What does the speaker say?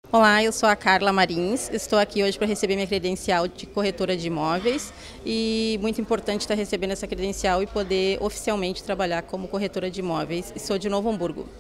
Olá, eu sou a Carla Marins, estou aqui hoje para receber minha credencial de corretora de imóveis e muito importante estar recebendo essa credencial e poder oficialmente trabalhar como corretora de imóveis. E sou de Novo Hamburgo.